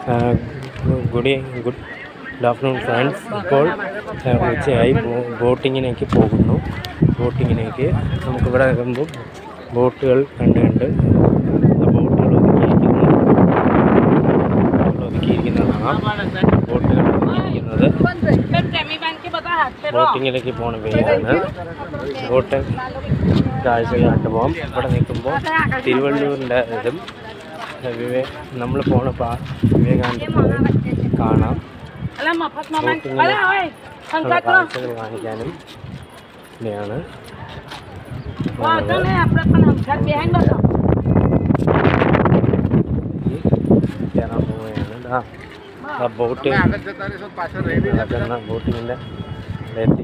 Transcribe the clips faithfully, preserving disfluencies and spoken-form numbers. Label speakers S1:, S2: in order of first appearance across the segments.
S1: Good good afternoon friends. ഇപ്പോൾ ഉച്ചയായി. ബോട്ടിങ്ങിലേക്ക് പോകുന്നു. ബോട്ടിങ്ങിലേക്ക് നമുക്കിവിടെ വരുമ്പോൾ ബോട്ടുകൾ കണ്ട് കണ്ട് ബോട്ടുകൾ ഒതുക്കിയിരിക്കുന്നു ഒതുക്കിയിരിക്കുന്നതാണ് ബോട്ടുകൾ ഒതുക്കിയിരിക്കുന്നത്. ബോട്ടിങ്ങിലേക്ക് പോണ വേയാണ്. ബോട്ട് കാഴ്ചകൾ കണ്ടുപോകാം. ഇവിടെ നിൽക്കുമ്പോൾ തിരുവള്ളൂരിൻ്റെ ഇതും വിവേ നമ്മൾ പോണ പാ വിവേകാനന്ദ കാണാം. ബോട്ടിങ്ങിലെ കാഴ്ചകൾ കാണിക്കാനും ഇവിടെയാണ് കയറാൻ പോവുകയാണ്. ആ ബോട്ട് നടക്കുന്ന ബോട്ടിങ്ങിൻ്റെ എത്തി.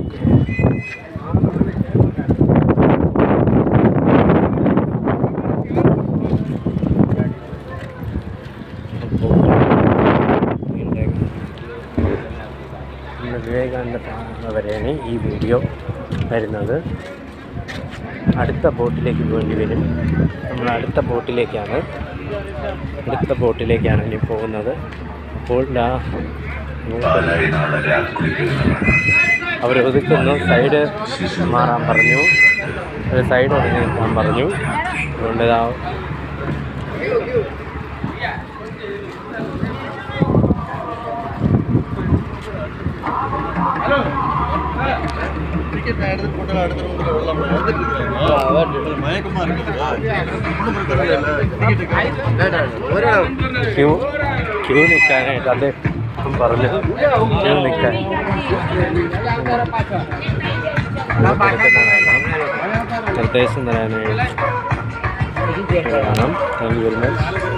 S1: വിവേകാനന്ദ വരെയാണ് ഈ വീഡിയോ വരുന്നത്. അടുത്ത ബോട്ടിലേക്ക് വേണ്ടി വരും. നമ്മൾ അടുത്ത ബോട്ടിലേക്കാണ് അടുത്ത ബോട്ടിലേക്കാണ് ഇനി പോകുന്നത്. അപ്പോൾ അവർ ഒതുക്കുന്നു. സൈഡ് മാറാൻ പറഞ്ഞു. ഒരു സൈഡ് ഒതുങ്ങി നിൽക്കാൻ പറഞ്ഞു. അതുകൊണ്ട് ഇതാ ക്യൂ ക്യൂ നിൽക്കാനായിട്ട് അദ്ദേഹം പറഞ്ഞു. ക്യൂ നിൽക്കാൻ നിർദ്ദേശം തരാനായിട്ട് കാണാം. Thank you very much.